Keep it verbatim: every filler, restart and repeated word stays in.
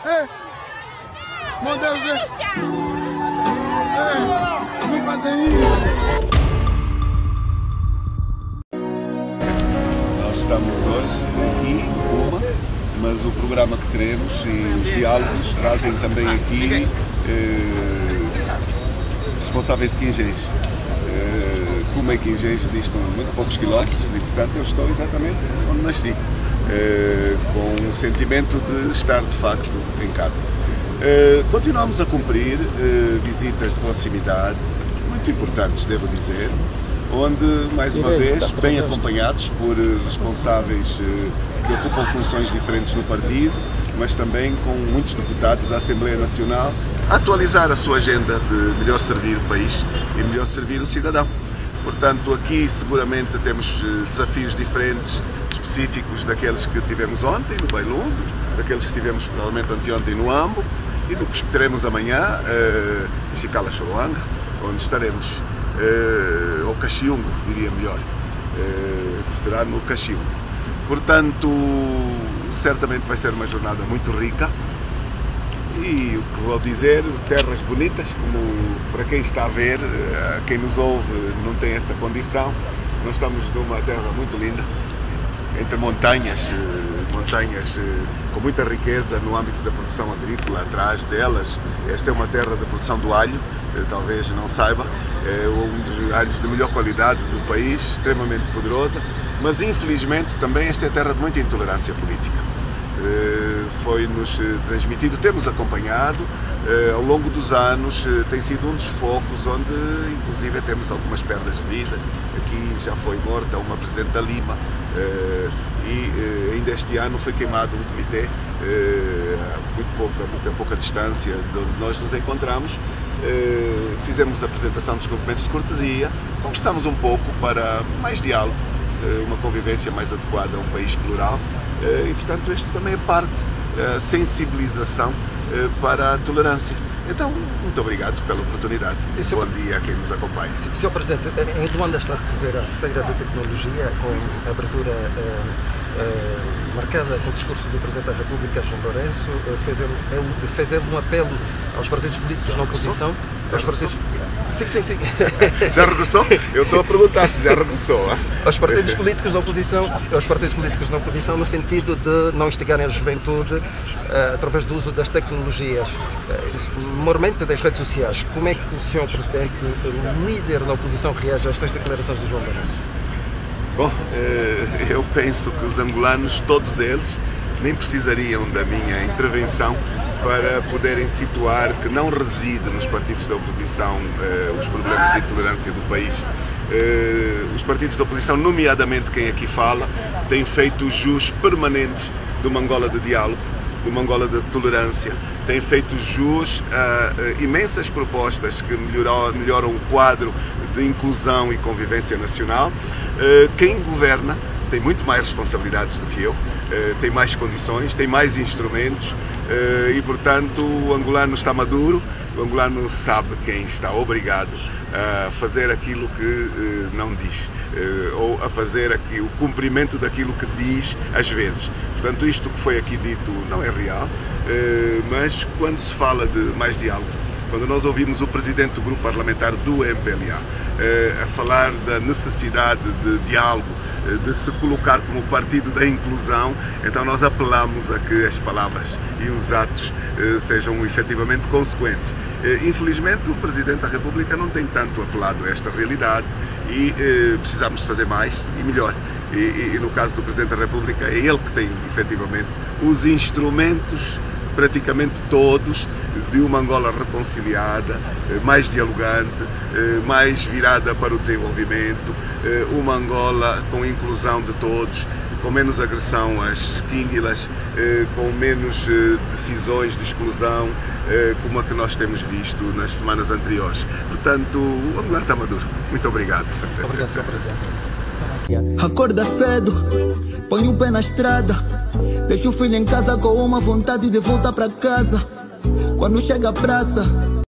É. Meu Deus, é. É. Não fazem isso. Nós estamos hoje aqui em Puma, mas o programa que teremos e os diálogos trazem também aqui eh, responsáveis de Quinjéis. Puma e Quinjéis distam muito poucos quilómetros e, portanto, eu estou exatamente onde nasci, eh, com o sentimento de estar, de facto, em casa. Eh, continuamos a cumprir eh, visitas de proximidade, muito importantes, devo dizer, onde, mais uma vez, bem acompanhados por responsáveis eh, que ocupam funções diferentes no partido, mas também com muitos deputados da Assembleia Nacional, a atualizar a sua agenda de melhor servir o país e melhor servir o cidadão. Portanto, aqui seguramente temos desafios diferentes, específicos daqueles que tivemos ontem no Bailungo, daqueles que tivemos provavelmente anteontem no Ambo e do que teremos amanhã uh, em Chicala-Choruanga, onde estaremos, uh, ou Caxiungo, diria melhor, uh, será no Caxiungo. Portanto, certamente vai ser uma jornada muito rica. E o que vou dizer, terras bonitas, como para quem está a ver, quem nos ouve não tem essa condição. Nós estamos numa terra muito linda, entre montanhas, montanhas com muita riqueza no âmbito da produção agrícola. Atrás delas, esta é uma terra de produção do alho, talvez não saiba, é um dos alhos de melhor qualidade do país, extremamente poderosa, mas infelizmente também esta é terra de muita intolerância política. Foi-nos transmitido, temos acompanhado ao longo dos anos, tem sido um dos focos onde inclusive temos algumas perdas de vidas. Aqui já foi morta uma Presidente da Lima e ainda este ano foi queimado um comitê a muito pouca, muito pouca distância de onde nós nos encontramos. Fizemos a apresentação dos documentos de cortesia, conversamos um pouco para mais diálogo, uma convivência mais adequada a um país plural. E, portanto, isto também é parte da sensibilização para a tolerância. Então, muito obrigado pela oportunidade. Bom dia a quem nos acompanha. senhor Presidente, em Luanda está a decorrer a Feira de Tecnologia, com a abertura eh, eh, marcada com o discurso do Presidente da República, João Lourenço. Fez ele, fez ele um apelo aos partidos políticos na oposição. Já aos partidos... Sim, sim, sim. Já regressou? Eu estou a perguntar se já regressou. Aos partidos políticos da oposição, aos partidos políticos na oposição, no sentido de não instigarem a juventude uh, através do uso das tecnologias, uh, mormente das redes sociais. Como é que o senhor Presidente, o líder da oposição, reage a estas declarações de João Lourenço? Bom, eu penso que os angolanos, todos eles, nem precisariam da minha intervenção para poderem situar que não reside nos partidos da oposição eh, os problemas de intolerância do país. Eh, os partidos da oposição, nomeadamente quem aqui fala, têm feito jus permanentes de uma Angola de diálogo, de uma Angola de tolerância, têm feito jus a, a imensas propostas que melhoram, melhoram o quadro de inclusão e convivência nacional. Eh, quem governa tem muito mais responsabilidades do que eu, tem mais condições, tem mais instrumentos e, portanto, o angolano está maduro, o angolano sabe quem está obrigado a fazer aquilo que não diz, ou a fazer aqui, o cumprimento daquilo que diz às vezes. Portanto, isto que foi aqui dito não é real, mas quando se fala de mais diálogo, quando nós ouvimos o Presidente do Grupo Parlamentar do M P L A eh, a falar da necessidade de diálogo, eh, de se colocar como partido da inclusão, então nós apelamos a que as palavras e os atos eh, sejam efetivamente consequentes. Eh, infelizmente, o Presidente da República não tem tanto apelado a esta realidade e eh, precisamos de fazer mais e melhor. E, e, e no caso do Presidente da República, é ele que tem efetivamente os instrumentos, praticamente todos, de uma Angola reconciliada, mais dialogante, mais virada para o desenvolvimento, uma Angola com inclusão de todos, com menos agressão às quínguilas, com menos decisões de exclusão, como a que nós temos visto nas semanas anteriores. Portanto, o angolano está maduro. Muito obrigado. Obrigado, senhor Presidente. Acorda cedo, põe o pé na estrada, deixa o filho em casa com uma vontade de voltar para casa. Quando chega a praça,